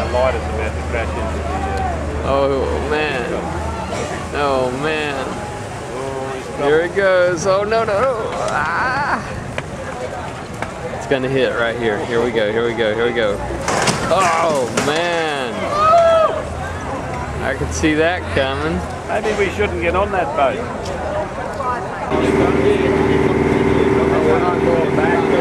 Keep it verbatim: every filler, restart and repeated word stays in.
lighter's about to crash into the... Uh, oh man. Oh man. oh, Here it goes. Oh no, no. Ah. It's gonna hit right here. Here we go, here we go, here we go. Oh man. I could see that coming. Maybe we shouldn't get on that boat. We're not going back.